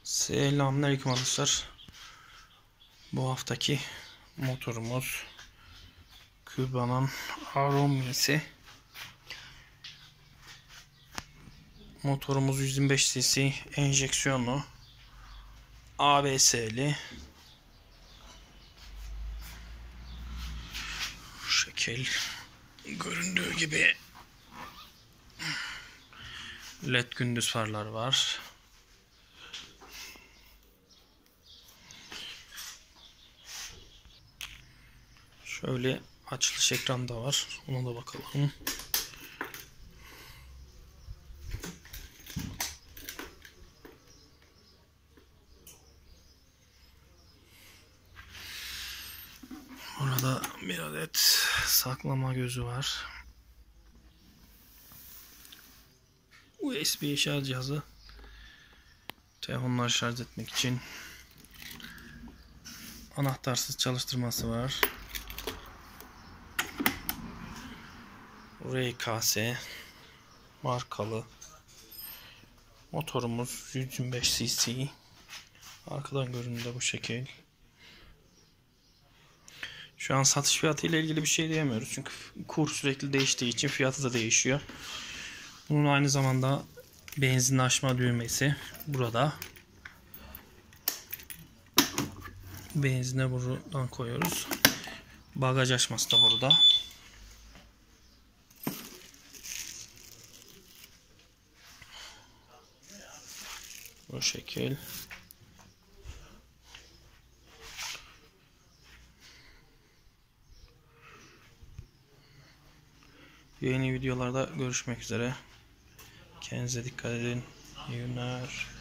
Selamünaleyküm arkadaşlar. Bu haftaki motorumuz Küba'nın Aromisi. Motorumuz 125 cc enjeksiyonlu, ABS'li. Şu şekil göründüğü gibi LED gündüz farlar var. Şöyle açılış ekranı da var. Ona da bakalım. Burada bir adet saklama gözü var. USB şarj cihazı. Telefonları şarj etmek için. Anahtarsız çalıştırması var. RKS markalı. Motorumuz 125 cc. Arkadan görünümü bu şekil. Şu an satış fiyatı ile ilgili bir şey diyemiyoruz. Çünkü kur sürekli değiştiği için fiyatı da değişiyor. Bunun aynı zamanda benzin açma düğmesi burada. Benzine buradan koyuyoruz. Bagaj açması da burada. Bu şekil. Yeni videolarda görüşmek üzere. Kendinize dikkat edin. İyi günler.